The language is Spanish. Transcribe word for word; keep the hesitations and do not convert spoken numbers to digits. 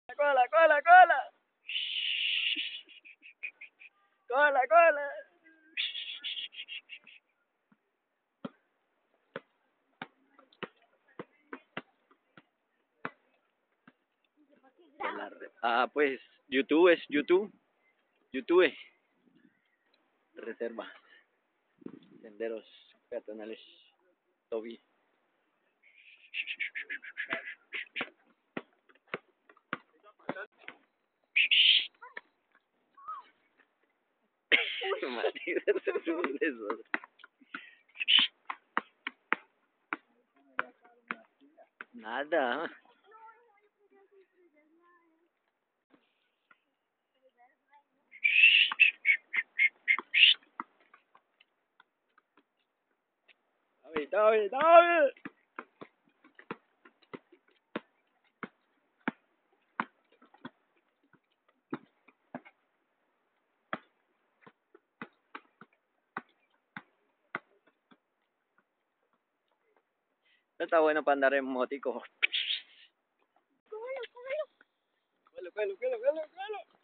Cola, cola, cola. Cola, cola. Ah, pues, YouTube es YouTube. YouTube. Reserva. Senderos peatonales. Toby. Nada. Tabi, tabi, tabi. No está bueno para andar en motico. Cógelo, cógelo. Cógelo, cógelo, cógelo, cógelo.